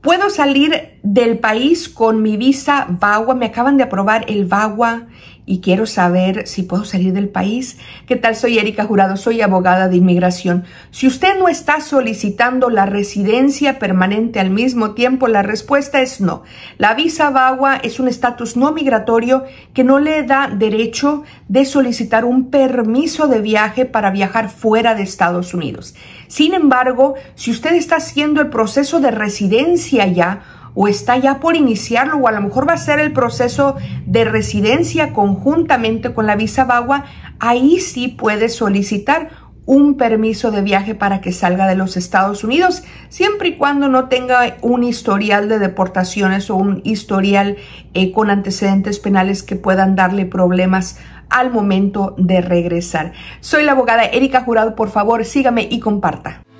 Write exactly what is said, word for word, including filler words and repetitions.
¿Puedo salir del país con mi visa VAWA? Me acaban de aprobar el VAWA y quiero saber si puedo salir del país. ¿Qué tal? Soy Erika Jurado, soy abogada de inmigración. Si usted no está solicitando la residencia permanente al mismo tiempo, la respuesta es no. La visa VAWA es un estatus no migratorio que no le da derecho de solicitar un permiso de viaje para viajar fuera de Estados Unidos. Sin embargo, si usted está haciendo el proceso de residencia ya, o está ya por iniciarlo, o a lo mejor va a ser el proceso de residencia conjuntamente con la visa VAWA, ahí sí puede solicitar un permiso de viaje para que salga de los Estados Unidos, siempre y cuando no tenga un historial de deportaciones o un historial eh, con antecedentes penales que puedan darle problemas al momento de regresar. Soy la abogada Erika Jurado, por favor sígame y comparta.